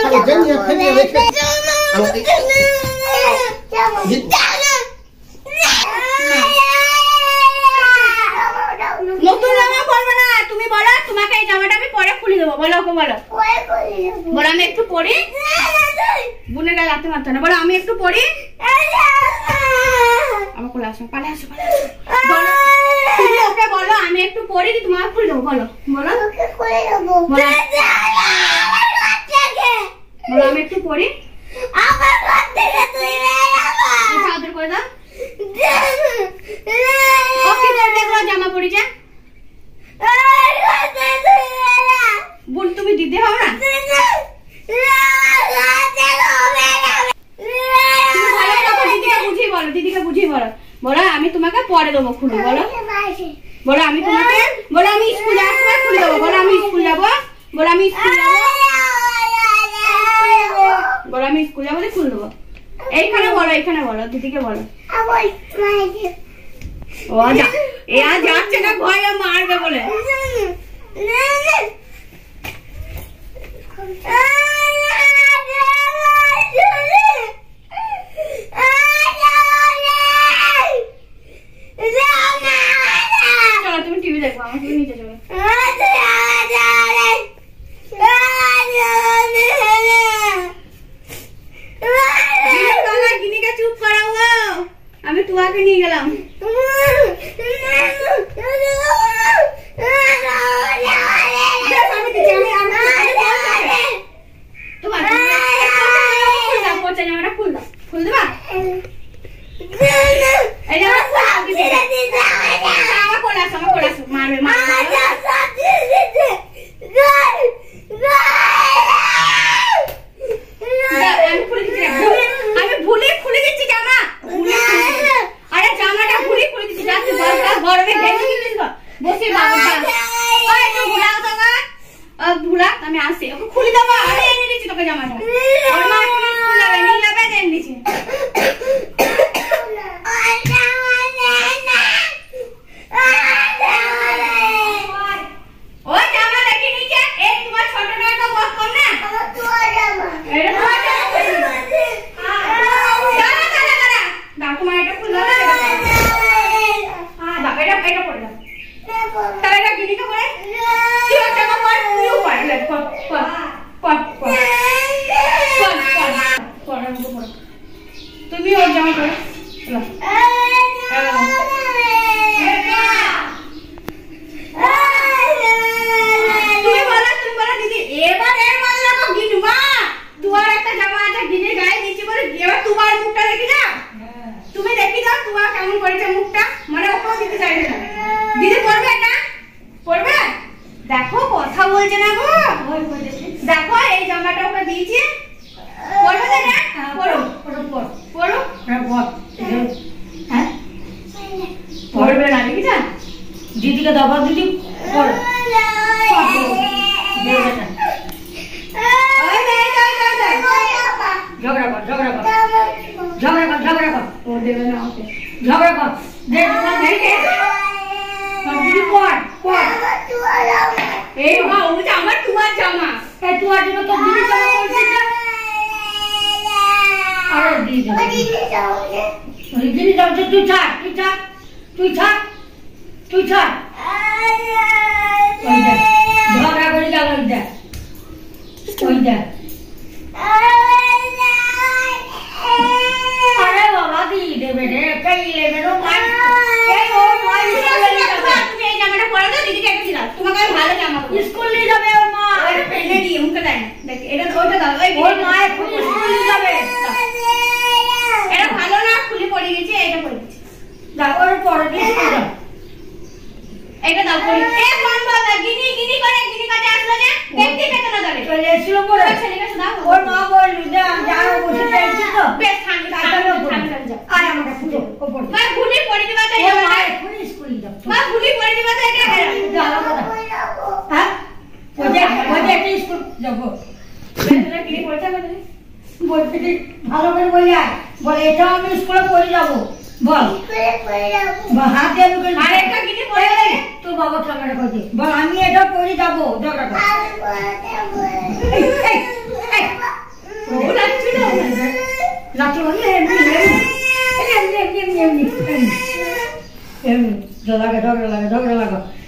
নতুন জামা পরবে না তুমি বলো, তোমাকে এই জামাটা আমি পরে খুলে দেবো। বলো ওকে বলো, বলো আমি একটু পরি। বোনের গায়ে লাথি মারতে না, বলো আমি একটু পরি। আমার কোলে আসো, পালে আসো, পালে আসো। বলো তুমি ওকে বলো আমি একটু পরি, তোমাকে খুলে দেবো। বলো বলো ওকে খুলে দেবো। বলো আমি একটু পরি। আমার ঘর থেকে তুই আদর করে দাও। ওকে দেখো জামা পরিছে। বোন তুমি দিতে হবে না, দিদিকে বুঝিয়ে বলো। বলো আমি তোমাকে পরে দেবো খুলে। বলো বলো আমি তোমাকে, বলো আমি স্কুল যাওয়ার সময় খুলে দেবো। বলো আমি স্কুল যাবো, বলো আমি স্কুল যাবো, বলো আমি স্কুল যাবো খুলে দেবো। এইখানে বলো, এইখানে বলো, দিদিকে বলো। ও যাচ্ছে না ভয় মারবে বলে। চলো তুমি টিভি দেখো, আমার তুমি নিচে চলো। গিনিকে চুপ করাও, আমি তোমাকে নিয়ে গেলাম। আমি আসি ওকে খুলে দেবো। আমি এনে দিচ্ছি তোকে জামাটা। ওর মা স্কুল যাবে, নিয়ে যাবে, এনে দিচ্ছি। ওই জামা দেখি নিচে। এই তোমার ছোট নয় তো বহুত কম না? এটা তোমার জামা। দাও তোমার এটা খুলে দাও। দাও এটা পরে দাও। তাহলে এটা গিনিকে পরে তুই ওর জামা পর, তুইও পর। তুমি ওর জামা পরে তুমি বলো দিদি। এবার গিনু মা তোমার একটা জামা আছে গিনের গায়ে নিচে বলে, এবার তোমার মুখটা দেখি যাও। তুমি দেখি যাও তোমার কেমন করেছে মুখটা, মানে ওকেও দিতে চাইবে না। দিদি পড়বে এটা পড়বে, দেখো কথা বলছে না গো। দেখো এই জামাটা ওকে দিয়েছি, পড়বে না? পড়ো পড়ো পড়ো হ্যাঁ পড়বে না, দেখি যা দিদিকে দাও। দিদি পড়ো। ঝগড়া কর ঝগড়া কর ঝগড়া কর ঝগড়া কর। ও দেবে না ওকে, ঝগড়া কর। দিদি পড় পড়। এই মা ও যে আমার তোমার জামা, এই তোমার জন্য তো দিদি জামা পরছে না। আরে দিদি যাও, দিদি যাও, তুই ছাড় তুই ছাড় তুই ছাড় তুই ছাড়। ওই দেখ ঝগড়া করে গেল, ওই দেখ ওই দেখ। আরে বাবা দিদি দেবে রে, কই লেবে রে মা। এই ও মা তুমি এই জামাটা পরে দাও, দিদিকে একটা দিলাম। তোমাকে আমি ভালো জামা স্কুল নিয়ে যাবে ওর মা। আরে পেনে দিয়ে মুখে দেয় না, দেখ এটা ওইটা দাও। ওর মা এখন স্কুল নিয়ে যাবে। এটা ভালো না, খুলে পড়ে গেছে, এটা পড়ে গেছে। দাও ওর পরে দিয়ে দাও, এটা দাও পড়ে। এ কোন বাবা গিনি গিনি করে গিনি কাছে আসলো না, দেখতে পেতে না ধরে চলে এসেছিল পড়ে। ছেলেকে দাও, ওর মা বলল যাও বসে যাইছি তো বেশ ঠান্ডা ঠান্ডা যাও। আয় আমাকে ফুটো ওপর মা ভুলি পড়ে দিবা তো। ওর মা এখন স্কুলে যাও, মা ভুলি পড়ে দিবা তো। এটা যাও হ্যাঁ ওই যে স্কুল যাবো। বেলা গিনি পড়তে হবে বলতে ভালো করে বলি। আয় বলে এটা আমি স্কুলে পড়ে যাবো। বল পড়ে যাবো হাতে আমি করে। আর একটা গিনি পড়ে গেলে তোর বাবা ক্যামেরা করে বল আমি এটা পড়ে যাবো। ঝগড়া কর লাগে ঝগড়া লাগে ঝগড়া লাগো